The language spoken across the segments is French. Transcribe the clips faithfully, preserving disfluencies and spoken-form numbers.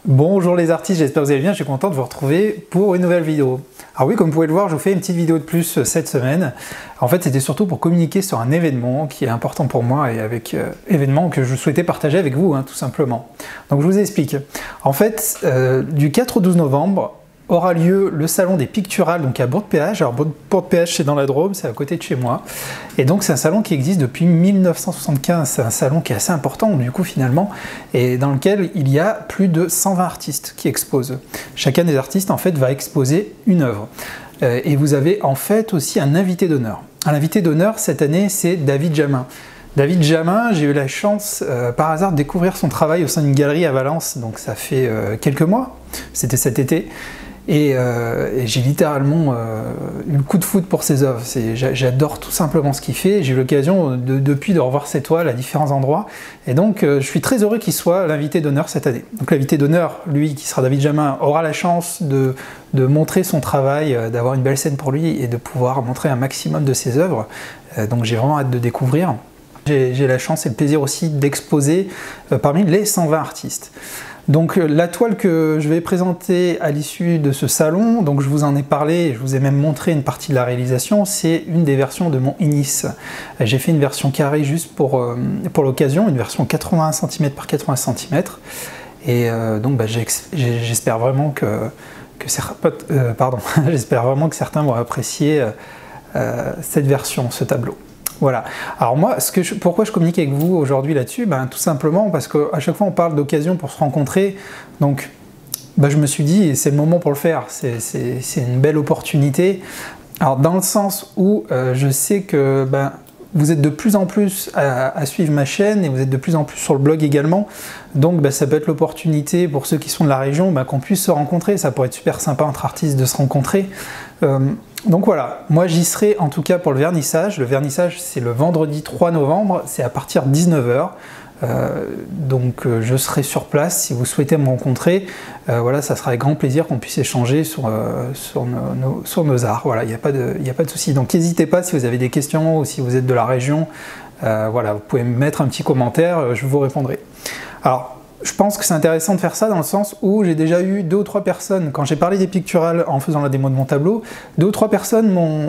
Bonjour les artistes, j'espère que vous allez bien, je suis content de vous retrouver pour une nouvelle vidéo. Alors oui, comme vous pouvez le voir, je vous fais une petite vidéo de plus cette semaine. En fait, c'était surtout pour communiquer sur un événement qui est important pour moi et avec euh, événement que je souhaitais partager avec vous, hein, tout simplement. Donc je vous explique. En fait, euh, du quatre au douze novembre, aura lieu le salon des picturales donc à Bourg-de-Péage. Alors Bourg-de-Péage c'est dans la Drôme, c'est à côté de chez moi. Et donc c'est un salon qui existe depuis mille neuf cent soixante-quinze, c'est un salon qui est assez important du coup finalement, et dans lequel il y a plus de cent vingt artistes qui exposent. Chacun des artistes en fait va exposer une œuvre. Euh, et vous avez en fait aussi un invité d'honneur. Un invité d'honneur cette année c'est David Jamin. David Jamin, j'ai eu la chance euh, par hasard de découvrir son travail au sein d'une galerie à Valence, donc ça fait euh, quelques mois, c'était cet été. Et, euh, et j'ai littéralement euh, eu le coup de foudre pour ses œuvres. J'adore tout simplement ce qu'il fait. J'ai eu l'occasion de, depuis de revoir ses toiles à différents endroits. Et donc euh, je suis très heureux qu'il soit l'invité d'honneur cette année. Donc l'invité d'honneur, lui, qui sera David Jamin, aura la chance de, de montrer son travail, euh, d'avoir une belle scène pour lui et de pouvoir montrer un maximum de ses œuvres. Euh, donc j'ai vraiment hâte de découvrir. J'ai la chance et le plaisir aussi d'exposer euh, parmi les cent vingt artistes. Donc la toile que je vais présenter à l'issue de ce salon, donc je vous en ai parlé, je vous ai même montré une partie de la réalisation, c'est une des versions de mon Inis. J'ai fait une version carrée juste pour, euh, pour l'occasion, une version quatre-vingt-un centimètres par quatre-vingts centimètres. Et euh, donc bah, j'espère vraiment que, que, euh, pardon, j'espère vraiment que certains vont apprécier euh, cette version, ce tableau. Voilà. Alors moi, ce que je, pourquoi je communique avec vous aujourd'hui là-dessus, ben, tout simplement parce qu'à chaque fois on parle d'occasion pour se rencontrer, donc ben, je me suis dit c'est le moment pour le faire, c'est une belle opportunité. Alors dans le sens où euh, je sais que ben, vous êtes de plus en plus à, à suivre ma chaîne et vous êtes de plus en plus sur le blog également, donc ben, ça peut être l'opportunité pour ceux qui sont de la région ben, qu'on puisse se rencontrer, ça pourrait être super sympa entre artistes de se rencontrer. Euh, Donc voilà, moi j'y serai en tout cas pour le vernissage. Le vernissage c'est le vendredi trois novembre, c'est à partir de dix-neuf heures. Euh, donc euh, je serai sur place si vous souhaitez me rencontrer. Euh, voilà, ça sera avec grand plaisir qu'on puisse échanger sur, euh, sur, nos, nos, sur nos arts. Voilà, il n'y a pas de, il n'y a pas de souci. Donc n'hésitez pas si vous avez des questions ou si vous êtes de la région. Euh, voilà, vous pouvez me mettre un petit commentaire, je vous répondrai. Alors, je pense que c'est intéressant de faire ça dans le sens où j'ai déjà eu deux ou trois personnes, quand j'ai parlé des picturales en faisant la démo de mon tableau, deux ou trois personnes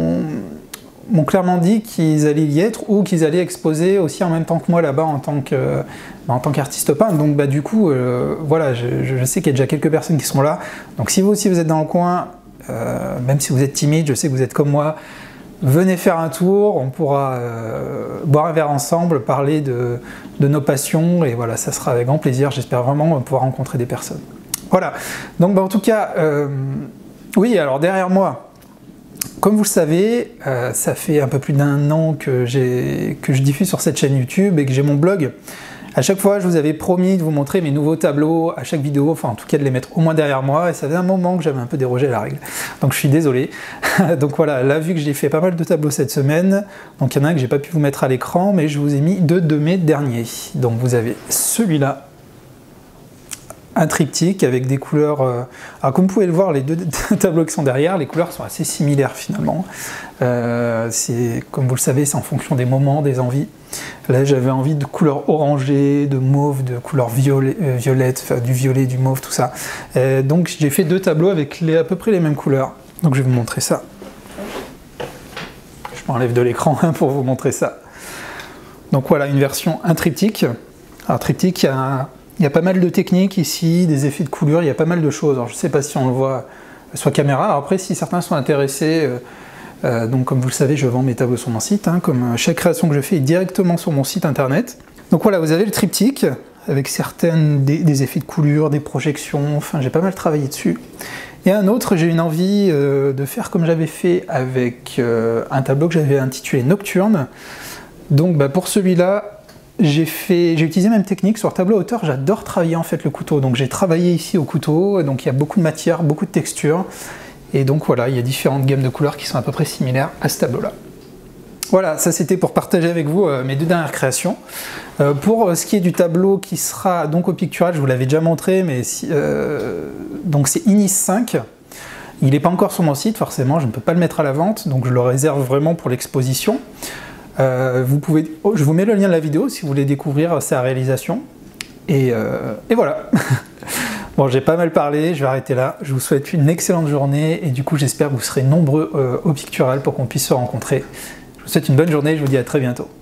m'ont clairement dit qu'ils allaient y être ou qu'ils allaient exposer aussi en même temps que moi là-bas en tant que, en tant qu'artiste peintre. Donc bah, du coup, euh, voilà, je, je sais qu'il y a déjà quelques personnes qui sont là. Donc si vous aussi vous êtes dans le coin, euh, même si vous êtes timide, je sais que vous êtes comme moi, venez faire un tour, on pourra euh, boire un verre ensemble, parler de, de nos passions, et voilà, ça sera avec grand plaisir. J'espère vraiment pouvoir rencontrer des personnes. Voilà, donc bah, en tout cas, euh, oui, alors derrière moi, comme vous le savez, euh, ça fait un peu plus d'un an que, que je diffuse sur cette chaîne YouTube et que j'ai mon blog. À chaque fois, je vous avais promis de vous montrer mes nouveaux tableaux à chaque vidéo, enfin en tout cas de les mettre au moins derrière moi, et ça faisait un moment que j'avais un peu dérogé à la règle. Donc je suis désolé. Donc voilà, là vu que j'ai fait pas mal de tableaux cette semaine, donc il y en a un que j'ai pas pu vous mettre à l'écran, mais je vous ai mis deux de mes derniers. Donc vous avez celui-là, un triptyque avec des couleurs... Euh... Alors comme vous pouvez le voir, les deux tableaux qui sont derrière, les couleurs sont assez similaires finalement. Euh, c'est, comme vous le savez, c'est en fonction des moments, des envies. Là j'avais envie de couleurs orangées, de mauve, de couleurs violet, euh, violette, enfin, du violet, du mauve, tout ça. Euh, donc j'ai fait deux tableaux avec les, à peu près les mêmes couleurs. Donc je vais vous montrer ça. Je m'enlève de l'écran pour vous montrer ça. Donc voilà une version, un triptyque. Alors triptyque, il y a un... Il y a pas mal de techniques ici, des effets de coulure, il y a pas mal de choses. Alors, je ne sais pas si on le voit sur caméra. Alors, après, si certains sont intéressés, euh, euh, donc comme vous le savez, je vends mes tableaux sur mon site. Hein, comme chaque création que je fais est directement sur mon site internet. Donc voilà, vous avez le triptyque avec certaines des, des effets de coulure, des projections. Enfin, j'ai pas mal travaillé dessus. Et un autre, j'ai une envie euh, de faire comme j'avais fait avec euh, un tableau que j'avais intitulé Nocturne. Donc bah, pour celui-là, j'ai utilisé la même technique sur tableau hauteur. J'adore travailler en fait le couteau, donc j'ai travaillé ici au couteau, donc il y a beaucoup de matière, beaucoup de texture, et donc voilà, il y a différentes gammes de couleurs qui sont à peu près similaires à ce tableau là. Voilà, ça c'était pour partager avec vous euh, mes deux dernières créations. Euh, pour euh, ce qui est du tableau qui sera donc au pictural, je vous l'avais déjà montré, mais si, euh, donc c'est Inis cinq. Il n'est pas encore sur mon site, forcément, je ne peux pas le mettre à la vente, donc je le réserve vraiment pour l'exposition. Euh, vous pouvez, oh, je vous mets le lien de la vidéo si vous voulez découvrir sa réalisation. Et, euh, et voilà. Bon, j'ai pas mal parlé, je vais arrêter là. Je vous souhaite une excellente journée et du coup j'espère que vous serez nombreux euh, au Pictural pour qu'on puisse se rencontrer. Je vous souhaite une bonne journée, je vous dis à très bientôt.